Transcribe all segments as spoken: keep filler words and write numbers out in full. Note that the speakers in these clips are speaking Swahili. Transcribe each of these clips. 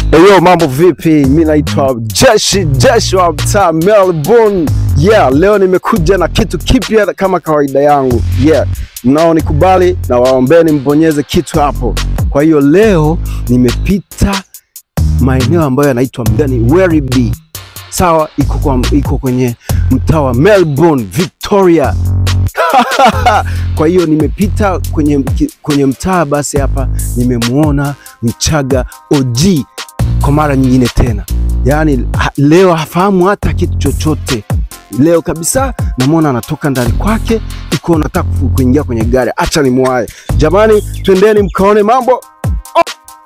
Eyo, mambo vipi? Mimi naitwa Jeshi, Jeshi wa mtaa Melbourne. Yeah, leo nimekuja na kitu kipya kama kawaida yangu. Yeah, mnao nikubali na waombeni mbonyeze kitu hapo. Kwa hiyo leo nimepita maeneo ambayo yanaitwa mdani Werribee. Sawa, iko kwa iko kwenye mtaa wa Melbourne, Victoria. Kwa hiyo nimepita kwenye kwenye mtaa, basi hapa nimemuona Mchaga O G kwa mara nyingine tena. Yaani leo hafahamu hata kitu chochote. Leo kabisa namuona anatoka ndani kwake, iko nataka kuingia kwenye gari. Acha nimwae. Jamani, twendeni mkaone mambo. Oh!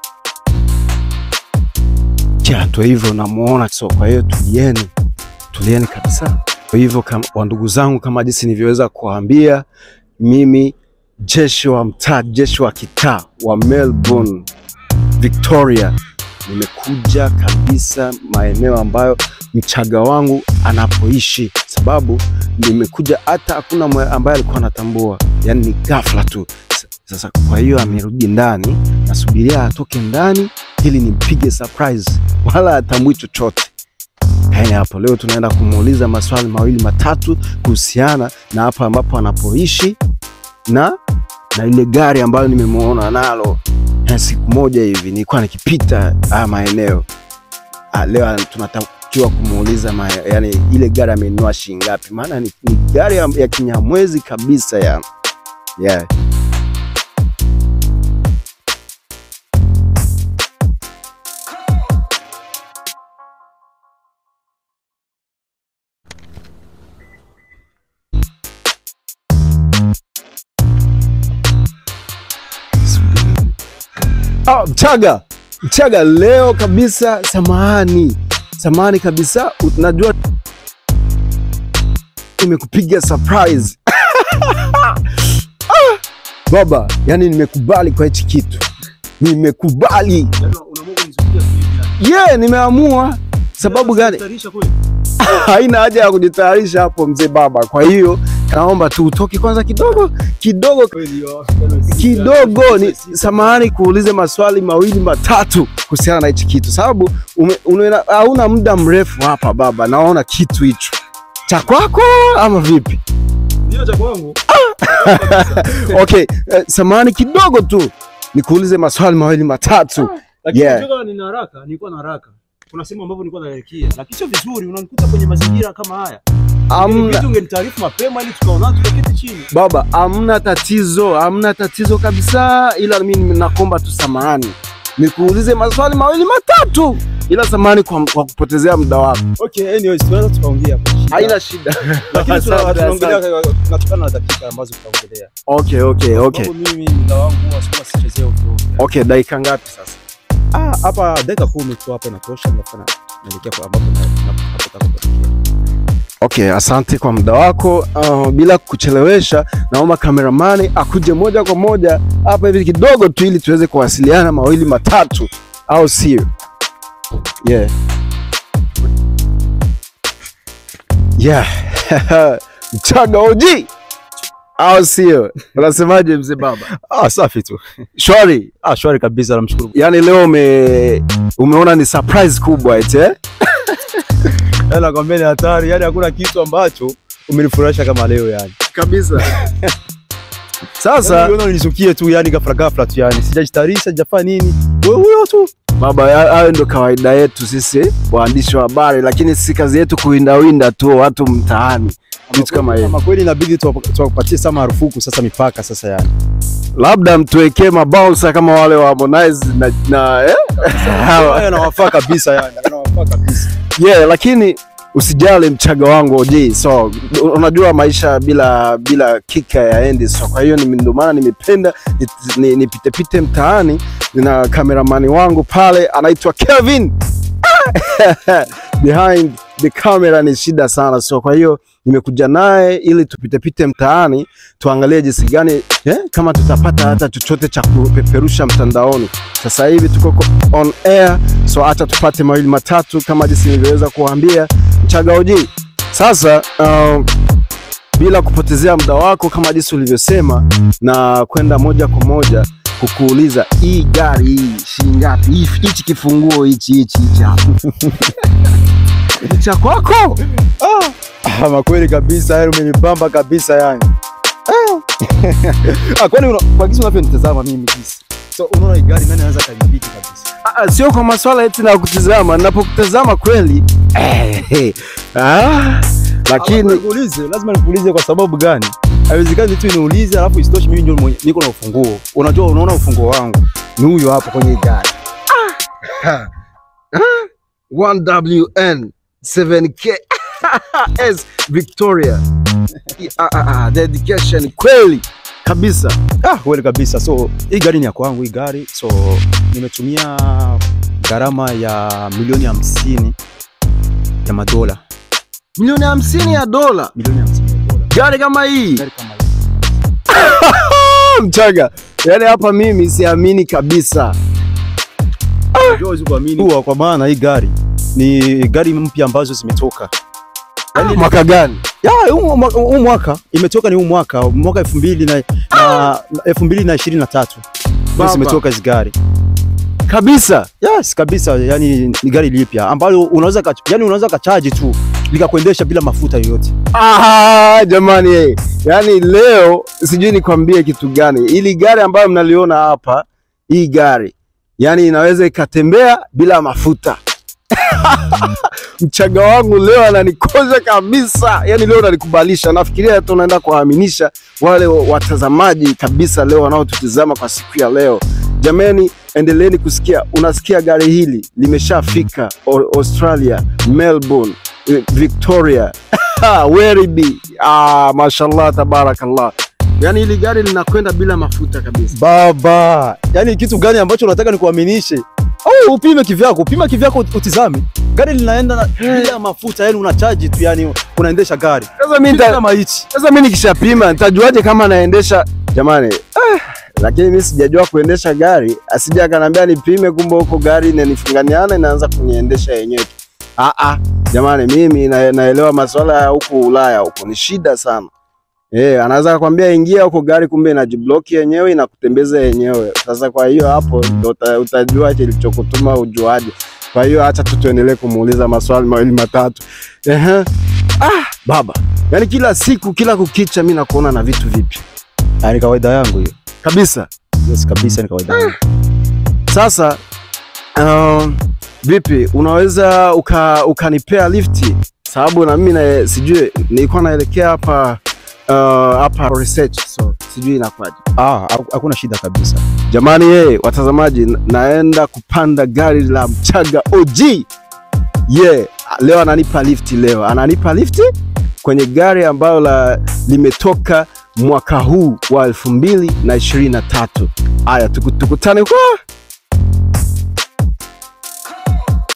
Kiatu hivyo namuona, so kwa hiyo tulieni. Tulieni kabisa. Kwa hivyo kama wandugu zangu, kama jinsi nilivyoweza kuambia, mimi Jeshi wa mtaa, Jeshi wa kitaa wa Melbourne, Victoria, nimekuja kabisa maeneo ambayo Mchaga wangu anapoishi, sababu nimekuja hata hakuna ambaye alikuwa anatambua, yani ni ghafla tu. Sasa kwa hiyo amerudi ndani, nasubiria atoke ndani ili nimpige surprise, wala atambui chochote. Haya hapo, leo tunaenda kumuuliza maswali mawili matatu kuhusiana na hapa ambapo anapoishi na na ile gari ambayo nimemuona nalo. Na siku moja hivi nilikuwa nikipita haya maeneo. Ah, leo tunatakiwa kumuuliza yani ile gari amenunua shilingi ngapi, maana ni, ni gari ya, ya kinyamwezi kabisa ya. Yeah. Oh, Mchaga, Mchaga leo kabisa, samahani, samahani kabisa, unajua nimekupiga surprise. Ah, baba, yani nimekubali kwa hichi kitu. Nimekubali. Yeah, nimeamua. Sababu gani? Haina haja ya kujitayarisha hapo mzee baba. Kwa hiyo naomba tu utoke kwanza kidogo kidogo kidogo, ni samahani kuulize maswali mawili matatu kuhusiana na hichi kitu, sababu hauna muda mrefu hapa baba. Naona kitu hicho cha kwako ama vipi? Ndio cha kwangu. Okay, uh, samahani kidogo tu nikuulize maswali mawili matatu. Lakini yeah. Unajua nina haraka, nilikuwa na haraka. Kuna sehemu ambapo nilikuwa naelekea, lakini sio vizuri unanikuta kwenye mazingira kama haya. Amna kitu, ungenitaarifu mapema ili tukaona tukaketi chini. Baba, amna tatizo, amna tatizo kabisa, ila mimi nakomba tu samahani. Nikuulize maswali mawili matatu, ila samahani kwa, kwa kupotezea muda wako. Okay, anyways, tunaweza tukaongea hapo. Haina shida. Lakini tunaongelea tunatokana na dakika ambazo tutaongelea. Okay, okay, okay. Sababu mimi muda wangu wasikuwa sichezee ovyo. Okay, dakika ngapi sasa? Ah, hapa dakika kumi tu hapa inatosha, nafanya naelekea kwa ambapo napotaka kufikia. Okay, asante kwa muda wako. Uh, bila kuchelewesha, naomba kameramani akuje moja kwa moja hapa hivi kidogo tu ili tuweze kuwasiliana mawili matatu, au sio? Yeah. Yeah. Mchaga O G. Au sio? Unasemaje mzee baba? Ah, safi tu. Shwari. Ah, shwari kabisa, namshukuru. Yaani leo ume umeona ni surprise kubwa eti eh? Yaani nakwambia ni hatari, yaani hakuna kitu ambacho umenifurahisha kama leo yani. Kabisa. Sasa unaona nilisukie tu yani ghafla ghafla tu yani. Sijajitayarisha, sijafanya nini. Wewe huyo tu. Baba, hayo ndio kawaida yetu sisi waandishi wa habari, lakini si kazi yetu kuinda winda tu watu mtaani. Kitu kama hiyo. Kama kweli inabidi tuwapatie sama marufuku sasa, mipaka sasa yani. Labda mtuwekee mabouncer kama wale wa Harmonize na, na eh? Hawa yanawafaa kabisa yani, yanawafaa kabisa. Yeah, lakini usijali Mchaga wangu O G. So unajua maisha bila bila kika ya endi. So kwa hiyo ndio maana nimependa nipite pite mtaani na kameramani wangu pale anaitwa Kevin. Behind the camera ni shida sana. So kwa hiyo nimekuja naye ili tupite pite mtaani tuangalie jinsi gani eh, kama tutapata hata chochote cha kupeperusha mtandaoni. Sasa hivi tuko on air, so acha tupate mawili matatu kama jinsi niliweza kuambia Mchaga O G. Sasa uh, bila kupotezea muda wako kama jinsi ulivyosema, na kwenda moja kwa moja kukuuliza hii gari hii shilingi ngapi? Hichi kifunguo hichi hichi hichi hapa. Ni cha kwako? Ah, ama kweli kabisa, yani umenibamba kabisa yani. Ah, kwani kwa kisi unavyonitazama mimi kisi? So unaona hii gari nani anaweza kadhibiti kabisa? Ah, sio kwa masuala eti na kutazama, ninapokutazama kweli. Eh. Ah, lakini nikuulize, lazima nikuulize kwa sababu gani? Haiwezekani tu niulize alafu isitoshe mimi ndio niko na ufunguo. Unajua unaona ufunguo wangu ni huyo hapo kwenye gari. Ah. one W N seven K S Victoria. Ah, ah, ah, dedication kweli kabisa. Ah, kweli kabisa. So hii gari ni ya kwangu, hii gari. So nimetumia gharama ya milioni hamsini ya madola. Milioni hamsini ya dola. Milioni hamsini ya dola. Gari kama hii. Gari kama hii. Mchaga. Yaani hapa mimi siamini kabisa. Unajua kuamini kwa maana hii gari ni gari mpya ambazo zimetoka. Yaani mwaka gani? Ya, huu mwaka imetoka, ni huu mwaka, mwaka elfu mbili na elfu mbili na ishirini na tatu. Basi imetoka hizo gari. Kabisa. Yes, kabisa. Yani ni gari lipya ambalo unaweza yani unaweza kachaji tu likakuendesha bila mafuta yoyote. Ah, jamani eh. Yani leo sijui nikwambie kitu gani. Ili gari ambayo mnaliona hapa, hii gari yani inaweza ikatembea bila mafuta. Mchaga wangu leo ananikoza kabisa. Yani leo ananikubalisha. Nafikiria tunaenda kuwaaminisha wale watazamaji kabisa leo wanaotutazama kwa siku ya leo. Jamani, endeleeni kusikia. Unasikia gari hili limeshafika Australia, Melbourne, Victoria. Werribee. Ah, mashallah tabarakallah. Yani hili gari linakwenda bila mafuta kabisa. Baba, yani kitu gani ambacho unataka nikuaminishe? Oh, upime kivyako, upima kivyako utizame. Gari linaenda na bila mafuta, yani unachaji tu, yani unaendesha gari. Sasa mimi kama hichi. Sasa mimi nikishapima nitajuaje kama naendesha? Jamani, eh, lakini mimi sijajua kuendesha gari. Asija akaniambia nipime, kumbe huko gari inanifunganiana inaanza kuniendesha yenyewe. Ah ah, jamani mimi na, naelewa masuala ya huko Ulaya huko ni shida sana. Eh, anaweza kukwambia ingia huko gari, kumbe inajiblock yenyewe inakutembeza yenyewe. Sasa kwa hiyo hapo ndio utajua kilichokutuma ujuaje. Kwa hiyo acha tu tuendelee kumuuliza maswali mawili matatu. Ehe. Ah, baba. Yaani kila siku kila kukicha mimi nakuona na vitu vipya. Ni kawaida yangu hiyo. Kabisa. Yes, kabisa ni kawaida yangu. Sasa um, vipi unaweza uka, ukanipea lifti? Sababu na mimi na sijui nilikuwa naelekea hapa hapa uh, research, so sijui inakwaje. Ah, hakuna shida kabisa. Jamani yeye watazamaji, naenda kupanda gari la Mchaga O G. Yeah, leo ananipa lifti leo. Ananipa lifti kwenye gari ambalo la limetoka mwaka huu wa elfu mbili na ishirini na tatu. Aya, tukutane kwa